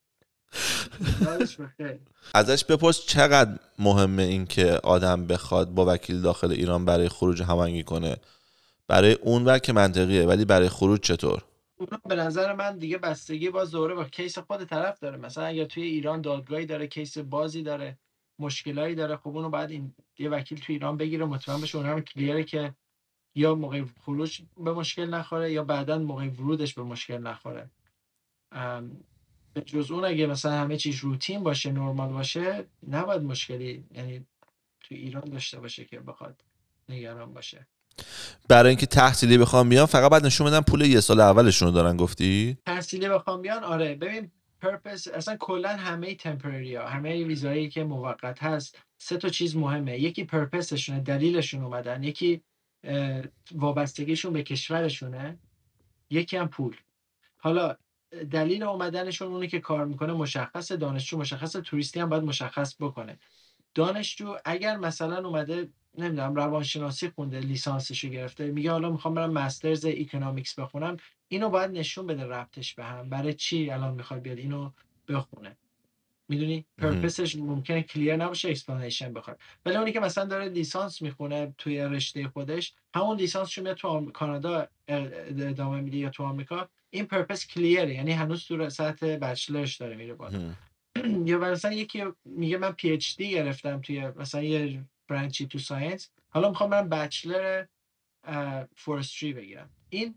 ازش بپرس چقدر مهمه این که آدم بخواد با وکیل داخل ایران برای خروج هماهنگی کنه. برای اون ور که منطقیه، ولی برای خروج چطور؟ اونا به نظر من دیگه بستگی باز دوره با کیس خود طرف داره. مثلا اگر توی ایران دادگاهی داره، کیس بازی داره، مشکلایی داره، خب اونو بعد این یه وکیل توی ایران بگیره مطمئن بشه اونم کلیره که یا موقع خروج به مشکل نخوره یا بعداً موقع ورودش به مشکل نخوره. به جز اون اگه مثلا همه چیز روتین باشه، نرمال باشه، نباید مشکلی یعنی تو ایران داشته باشه که بخواد نگران باشه. برای اینکه تحصیلی بخوام بیان فقط بعد نشون بدن پول یه سال اولشون رو دارن گفتی؟ تحصیلی بخوام بیان آره. ببین پرپس اصلا کلا همه تمپرری ها، همه ویزایی که موقت هست سه تا چیز مهمه. یکی پرپسشونه، دلیلشون اومدن، یکی وابستگیشون به کشورشونه، یکی هم پول. حالا دلیل اومدنشون اونی که کار میکنه مشخصه، دانشجو مشخصه، توریستی هم باید مشخص بکنه. دانشجو اگر مثلا اومده نمیدونم روانشناسی خونده، لیسانسشو گرفته، میگه حالا میخوام برم مسترز اکونومیکس بخونم، اینو باید نشون بده ربطش به هم، برای چی الان میخواد بیاد اینو بخونه. میدونی پرپسش ممکنه کلیر نباشه، اکسپلنیشن بخواد. ولی اونی که مثلا داره لیسانس میخونه توی رشته خودش، همون لیسانسشو میاد تو کانادا ادامه میده یا تو آمریکا، این پرپس کلیره، یعنی هنوز تو سطح بچلرش داره میره بالا. یا مثلا یکی میگه من پی اچ دی گرفتم توی مثلا یه برانچی تو ساینس، حالا میخوام من بچلر فورستری بگیرم، این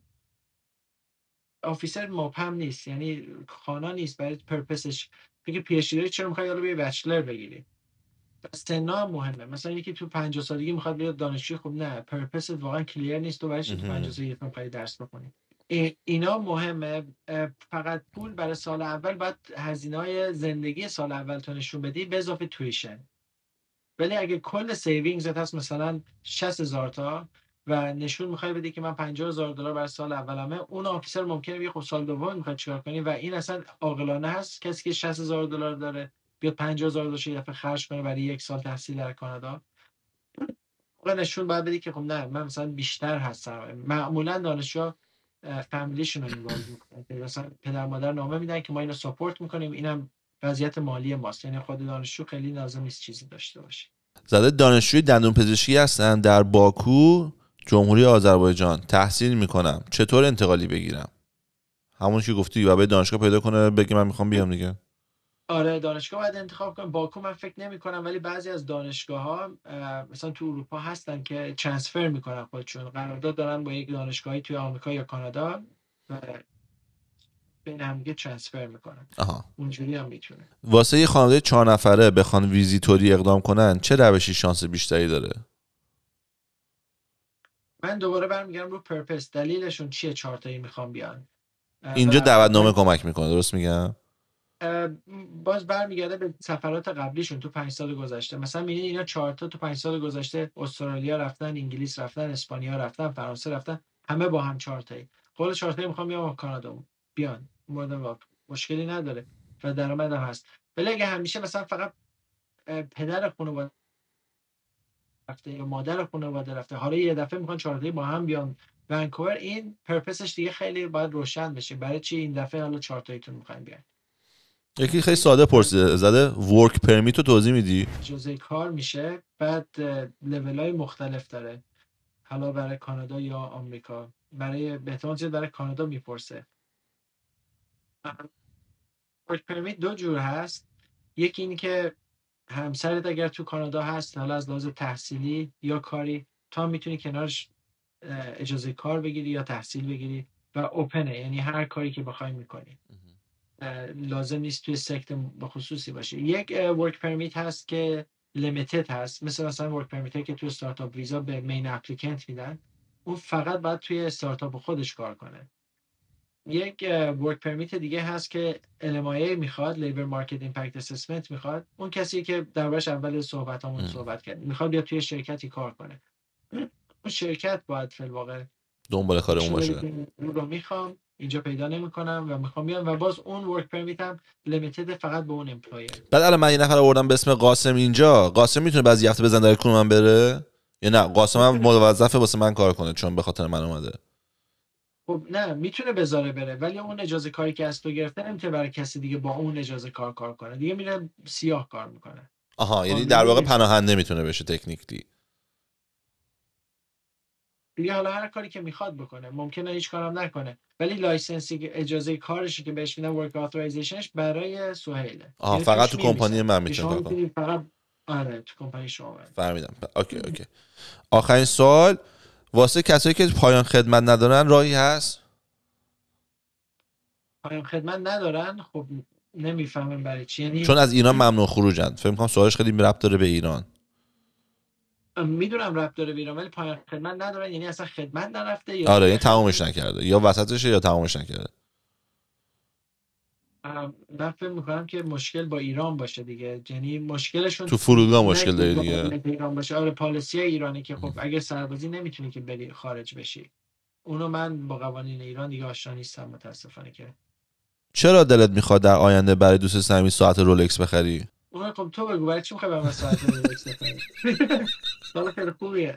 آفیسر مبهم نیست، یعنی خانا نیست برای پرپسش. بگه پی اچ دی داری چرا میخوای حالا بیا بچلر بگیری؟ سنا مهمه. مثلا یکی تو پنجاه سالگی میخواد بیاد دانشجوی، خب نه، پرپست واقعا کلیر نیست، تو برای چی تو پنجاه سالگی میخوای درس بخونی؟ اینا مهمه. فقط پول برای سال اول باید هزینه‌های زندگی سال اول تو نشون بدی به اضافه تویشن. ولی اگه کل سیوینگزت هست مثلا شصت هزار تا و نشون میخوای بدی که من پنجاه هزار دلار برای سال اولمه، اون آفیسر ممکنه بگه خب سال دوم میخواد چیکار کنی؟ و این اصلا عاقلانه هست کسی که شصت هزار دلار داره بیاد پنجاه هزار دلار یه دفعه خرج کنه برای یک سال تحصیل در کانادا؟ اون نشون باید بدی که خب نه، من مثلا بیشتر هستم. معمولا دانشجو فامیلیشون رو اینوالو میکنن، مثلا پدر مادر نامه میدن که ما اینو ساپورت میکنیم، اینم وضعیت مالی ماست، یعنی خود دانشجو خیلی لازم نیست چیزی داشته باشه. زده دانشجوی دندون پزشکی هستن در باکو جمهوری آذربایجان، تحصیل میکنم، چطور انتقالی بگیرم؟ همون که گفتی و به دانشگاه پیدا کنه بگه من میخوام بیام دیگه. آره دانشگاه باید انتخاب کنم. باکو من فکر نمی کنم، ولی بعضی از دانشگاه ها مثلا تو اروپا هستن که ترانسفر میکنن خودشون، قرارداد دارن با یک دانشگاهی توی آمریکا یا کانادا و بین هم دیگه ترانسفر میکنن. آها. اونجوری هم میتونه. واسه یه خانواده چهار نفره بخوان ویزیتوری اقدام کنن چه روشی شانس بیشتری داره؟ من دوباره برمیگردم رو پرپس، دلیلشون چیه چهار تایی میخوام بیان. اینجا دعوتنامه کمک میکنه، درست میگم؟ باز برمیگرده به سفرات قبلیشون تو پنج سال گذشته. مثلا میبینی اینا چهار تا تو پنج سال گذشته استرالیا رفتن، انگلیس رفتن، اسپانیا رفتن، فرانسه رفتن، همه با هم چهار تایی. قول چهار تایی میخوام بیام کانادا، بیان مورد مشکلی نداره و درآمد هم هست. ولی اگه همیشه مثلا فقط پدر خانواده رفته یا مادر خانواده رفته، حالا یه دفعه میخوان چهار تایی با هم بیان ونکوور، این پرپسش دیگه خیلی باید روشن بشه، برای چی این دفعه حالا چهار تاییتون میخواین بیان. یکی خیلی ساده پرسیده، زده ورک پرمیت رو توضیح میدی؟ اجازه کار میشه، بعد لول‌های مختلف داره، حالا برای کانادا یا آمریکا. برای به احتمال زیاد برای کانادا میپرسه. ورک پرمیت دو جور هست. یکی این که همسرت اگر تو کانادا هست، حالا از لحاظ تحصیلی یا کاری، تا میتونی کنارش اجازه کار بگیری یا تحصیل بگیری و اوپنه، یعنی هر کاری که بخوای میکنی، لازم نیست توی سکت بخصوصی باشه. یک ورک پرمیت هست که لیمیتد هست، مثل مثلا ورک پرمیت که توی استارتاپ ویزا به مین اپلیکنت میدن، اون فقط باید توی استارتاپ خودش کار کنه. یک ورک پرمیت دیگه هست که ال ام آی ای میخواد، لیبر مارکت ایمپکت اسسمنت میخواد، اون کسی که دربارش اول صحبتامون صحبت کردیم، میخواد بیاد توی شرکتی کار کنه، اون شرکت باید فی الواقع دنبال کار اون باشه. رو میخوام اینجا پیدا نمیکنم و میخوام بیام، و باز اون ورک پرمیت هم لیمیتد فقط به اون امپلایر. بعد الان من یه نفر آوردم به اسم قاسم اینجا، قاسم میتونه بعضی هفته بزنه در کدوم من بره یا نه قاسم هم موظفه واسه من کار کنه چون به خاطر من اومده؟ خب نه، میتونه بذاره بره، ولی اون اجازه کاری که از تو گرفته نمیتونه برای کسی دیگه با اون اجازه کار کار کنه، دیگه میره سیاه کار میکنه. آها، یعنی در واقع پناهنده میتونه بشه تکنیکلی دیگه، حالا هر کاری که میخواد بکنه، ممکنه هیچ کارم نکنه، ولی لایسنسی اجازه کارشی که بهش میدن، ورک اتورایزیشنش برای سهیله. آها، فقط تو کمپانی من میتونه کار کنه. فقط آره تو کمپانی شما. فهمیدم. اوکی اوکی. آخرین سوال، واسه کسایی که پایان خدمت ندارن راهی هست؟ پایان خدمت ندارن؟ خب نمیفهمم برای چی. یعنی چون از ایران ممنوع خروجن، فکر می‌کنم سوالش خیلی ربط داره به ایران. میدونم ربط داره به ایران، ولی پایان خدمت ندارن یعنی اصلا خدمت نرفته یا آره، یعنی تمامش نکرده یا وسطشه یا تمامش نکرده. من فکر میکنم که مشکل با ایران باشه دیگه، یعنی مشکلشون تو فرودگاه نه مشکل داری با دیگه. ایران باشه. آره پالیسی ایرانی که خب اگه سربازی نمیتونی که بری خارج بشی. اونو من با قوانین ایران دیگه آشنا نیستم متاسفانه. که چرا دلت میخواد در آینده برای دوست صمیمی ساعت رولکس بخری؟ اون خب تو بگو برای چی میخوای به من ساعت رولکس بخری؟ سوال خیلی خوبیه.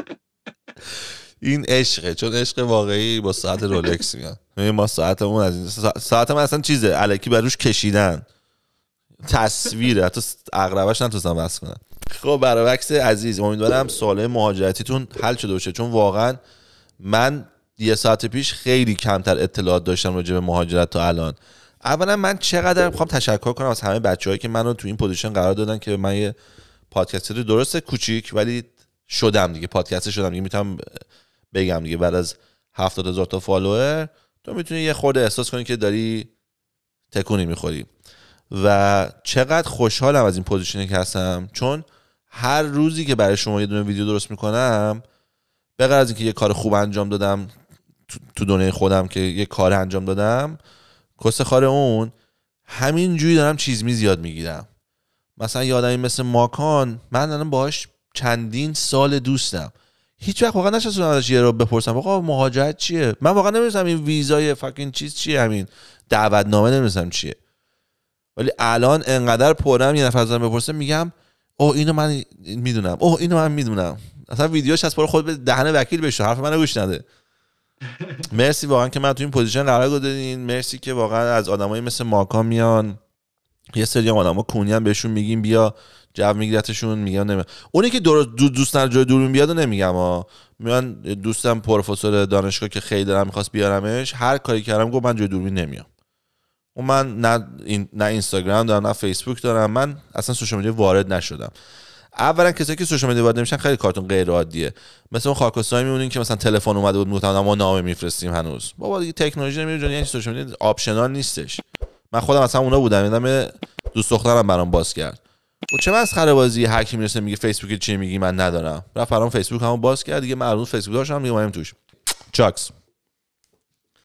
این عشقه، چون عشق واقعی با ساعت رولکس میاد. ما ساعتمون از این سا... ساعت من اصلا چیزه الکی بر روش کشیدن، تصویره، حتی عقربش نتونستم بس کنم. خب برعکس عزیز، امیدوارم سوال مهاجرتیتون حل شده باشه، چون واقعا من یه ساعت پیش خیلی کمتر اطلاعات داشتم راجع به مهاجرت تا الان. اولا من چقدر میخوام تشکر کنم از همه بچه‌هایی که منو تو این پوزیشن قرار دادن که من یه پادکستر درسته کوچیک ولی شدم دیگه، پادکستر شدم دیگه. میتونم بگم دیگه بعد از هفتاد هزار تا فالوور تو میتونی یه خورده احساس کنی که داری تکونی میخوری. و چقدر خوشحالم از این پوزیشنی که هستم، چون هر روزی که برای شما یه دونه ویدیو درست میکنم، به غیر از اینکه یه کار خوب انجام دادم تو دنیای خودم که یه کار انجام دادم، کس خار اون همین جوری دارم چیز می زیاد میگیرم. مثلا یه آدمی مثل ماکان، من الان باهاش چندین سال دوستم، هیچ وقت واقعا نشستم ازش یه رو بپرسم آقا مهاجرت چیه. من واقعا نمیدونم این ویزای فاکین چیز چیه، همین دعوتنامه نمیدونم چیه. ولی الان انقدر پرم یه نفر ازم بپرسه میگم اوه اینو من میدونم، اوه اینو من میدونم. اصلا ویدیوش از پر خود به دهن وکیل بشه، حرف منو گوش نده. مرسی واقعا که من تو این پوزیشن قرار دادین. مرسی که واقعا از آدمایی مثل ماکان میان، یه سری هم آدما کونی هم بهشون میگیم بیا جو میگیرتشون، میگم نمی اونی که دو دوستن جای دوربین بیاد نمیگم ها، میان دوستم پروفسور دانشگاه که خیلی دارم میخواست بیارمش، هر کاری کردم گفت من جای دوربین نمیام. و من نه این نه اینستاگرام دارم نه فیسبوک دارم، من اصلا سوشال میدیا وارد نشدم. اولا کسایی که سوشال میدیا وارد نمیشن خیلی کارتون غیر عادیه. مثلا اون خاکستری میمونین که مثلا تلفن اومده بود میگفتن ما نامه میفرستیم هنوز. بابا دیگه تکنولوژی نمیدونی یعنی سوشال میدیا آپشنال نیستش. من خودم اصلا اونا بودم، یادم دوست دخترم برام باز کرد. و چه مسخره بازی، هر کی میرسه میگه فیسبوک چی میگی من ندارم. رفت برام فیسبوک همون باز کرد دیگه، من اون فیسبوک داشتم میگم توش چاکس.